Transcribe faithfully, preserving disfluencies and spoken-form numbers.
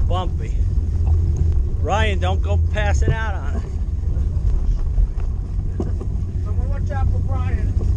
bumpy. Ryan, don't go passing out on it. I'm gonna watch out for Brian.